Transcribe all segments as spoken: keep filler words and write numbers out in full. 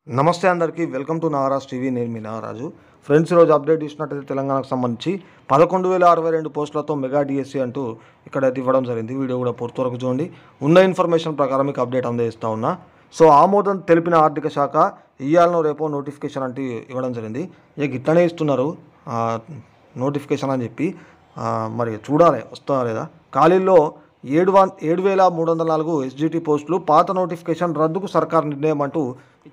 నమస్తే అందరికీ welcome to Nagaraj TV. నేను మీ నాగరాజు. ఫ్రెండ్స్, ఈరోజు అప్డేట్ ఇచ్చినట్టయితే తెలంగాణకు సంబంధించి పదకొండు వేల అరవై రెండు పోస్టులతో మెగా డిఎస్సి అంటూ ఇక్కడైతే ఇవ్వడం జరిగింది. వీడియో కూడా పూర్తి వరకు చూడండి. ఉన్న ఇన్ఫర్మేషన్ ప్రకారం మీకు అప్డేట్ అందజేస్తూ ఉన్నా. సో ఆమోదం తెలిపిన ఆర్థిక శాఖ ఇయ్యాలనో రేపో నోటిఫికేషన్ అంటే ఇవ్వడం జరిగింది. ఇక ఇట్లనే ఇస్తున్నారు నోటిఫికేషన్ అని చెప్పి, మరి చూడాలి వస్తుందా లేదా. ఖాళీల్లో ఏడు వన్ ఏడు వేల మూడు వందల నాలుగు ఎస్జిటి పోస్టులు, పాత నోటిఫికేషన్ రద్దుకు సర్కార్ నిర్ణయం అంటూ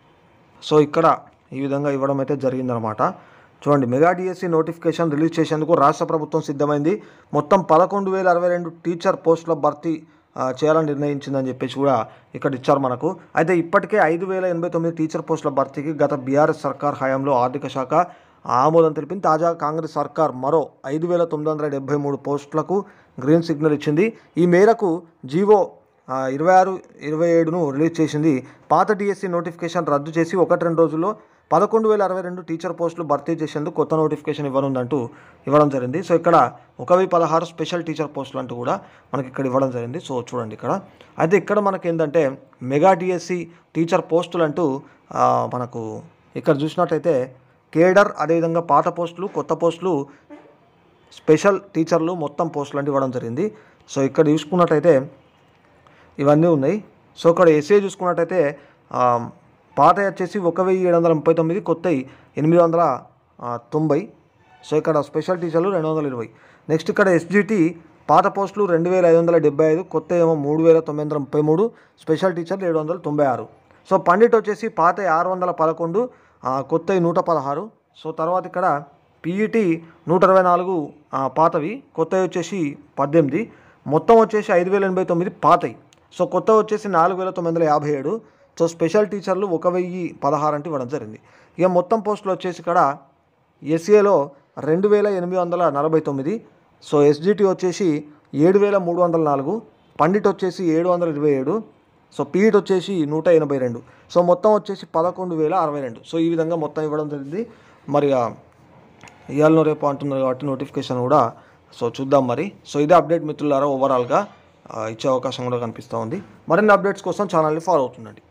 సో ఇక్కడ ఈ విధంగా ఇవ్వడం అయితే జరిగిందనమాట. చూడండి, మెగా డిఎస్సి నోటిఫికేషన్ రిలీజ్ చేసేందుకు రాష్ట్ర ప్రభుత్వం సిద్ధమైంది. మొత్తం పదకొండు వేల అరవై రెండు టీచర్ పోస్టుల భర్తీ చేయాలని నిర్ణయించిందని చెప్పేసి కూడా ఇక్కడ ఇచ్చారు మనకు. అయితే ఇప్పటికే ఐదు వేల ఎనభై తొమ్మిది టీచర్ పోస్టుల భర్తీకి గత బీఆర్ఎస్ సర్కార్ హయాంలో ఆర్థిక శాఖ ఆమోదం తెలిపింది. తాజా కాంగ్రెస్ సర్కార్ మరో ఐదు వేల తొమ్మిది వందల డెబ్బై మూడు పోస్టులకు గ్రీన్ సిగ్నల్ ఇచ్చింది. ఈ మేరకు జీవో ఇరవై ఆరు ఇరవై ఏడును రిలీజ్ చేసింది. పాత డిఎస్సి నోటిఫికేషన్ రద్దు చేసి ఒకటి రెండు రోజుల్లో పదకొండు వేల అరవై రెండు టీచర్ పోస్టులు భర్తీ చేసేందుకు కొత్త నోటిఫికేషన్ ఇవ్వనుందంటూ ఇవ్వడం జరిగింది. సో ఇక్కడ ఒక వెయ్యి పదహారు స్పెషల్ టీచర్ పోస్టులు అంటూ కూడా మనకి ఇక్కడ ఇవ్వడం జరిగింది. సో చూడండి ఇక్కడ. అయితే ఇక్కడ మనకి ఏంటంటే మెగా డిఎస్సి టీచర్ పోస్టులు అంటూ మనకు ఇక్కడ చూసినట్టయితే కేడర్, అదేవిధంగా పాత పోస్టులు, కొత్త పోస్టులు, స్పెషల్ టీచర్లు మొత్తం పోస్టులు అంటే ఇవ్వడం జరిగింది. సో ఇక్కడ చూసుకున్నట్టయితే ఇవన్నీ ఉన్నాయి. సో ఇక్కడ ఎస్ఏ చూసుకున్నట్టయితే పాత వచ్చేసి ఒక వెయ్యి ఏడు వందల ముప్పై తొమ్మిది, కొత్త ఎనిమిది వందల తొంభై. సో ఇక్కడ స్పెషల్ టీచర్లు రెండు వందల ఇరవై. నెక్స్ట్ ఇక్కడ ఎస్జిటి పాత పోస్టులు రెండు వేల ఐదు వందల డెబ్బై ఐదు, కొత్త ఏమో మూడు వేల తొమ్మిది వందల ముప్పై మూడు, స్పెషల్ టీచర్లు ఏడు వందల తొంభై ఆరు. సో పండిట్ వచ్చేసి పాత ఆరు వందల పదకొండు, కొత్త నూట పదహారు. సో తర్వాత ఇక్కడ పీఈటీ నూట అరవై నాలుగు పాతవి, కొత్తవి వచ్చేసి పద్దెనిమిది. మొత్తం వచ్చేసి ఐదు వేల ఎనభై తొమ్మిది పాతవి. సో కొత్త వచ్చేసి నాలుగు వేల తొమ్మిది వందల యాభై ఏడు. సో స్పెషల్ టీచర్లు ఒక వెయ్యి పదహారు అంటే ఇవ్వడం జరిగింది. ఇక మొత్తం పోస్టులు వచ్చేసి ఇక్కడ ఎస్ఏలో రెండు వేల ఎనిమిది వందల నలభై తొమ్మిది. సో ఎస్జిటి వచ్చేసి ఏడు వేల మూడు వందల నాలుగు, పండిట్ వచ్చేసి ఏడు వందల ఇరవై ఏడు. సో పీఈట్ వచ్చేసి నూట ఎనభై రెండు. సో మొత్తం వచ్చేసి పదకొండు వేల అరవై రెండు. సో ఈ విధంగా మొత్తం ఇవ్వడం జరిగింది. మరి ఇవాళ రేపు అంటున్నారు కాబట్టి నోటిఫికేషన్ కూడా సో చూద్దాం మరి. సో ఇదే అప్డేట్ మిత్రులారా, ఓవరాల్గా ఇచ్చే అవకాశం కూడా కనిపిస్తూ ఉంది. మరిన్ని అప్డేట్స్ కోసం ఛానల్ని ఫాలో అవుతుండండి.